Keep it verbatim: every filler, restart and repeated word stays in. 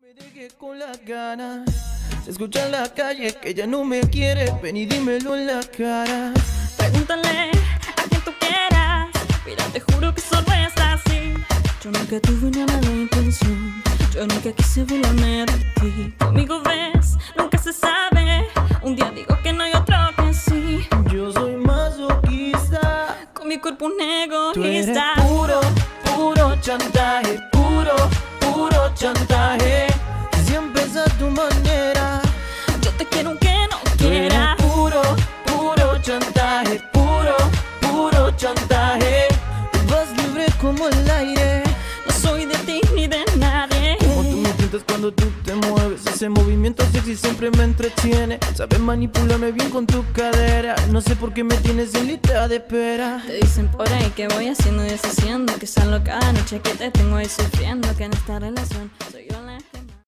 Me dejé con las ganas, se escucha en la calle que ella no me quiere, ven y dímelo en la cara. Pregúntale a quien tú quieras, mira te juro que solo es así. Yo nunca tuve una mala intención, yo nunca quise burlarme de ti. Conmigo ves, nunca se sabe, un día digo que no hay otro que sí. Yo soy masoquista, Con mi cuerpo un tú eres egoísta. puro, puro chantaje, puro, puro chantaje. Siempre es a tu manera, Yo te quiero aunque no tú eres quiera. puro, puro chantaje, puro, puro chantaje. Te vas libre como el aire, No soy de ti ni de nadie. como tú me sientes cuando tú te mueves. Ese movimiento sexy siempre me entretiene. Sabes manipularme bien con tu cadera. No sé por qué me tienes en lista de espera. Te dicen por ahí que voy haciendo y deshaciendo, que salgo cada noche que te tengo ahí sufriendo, que en esta relación soy yo la que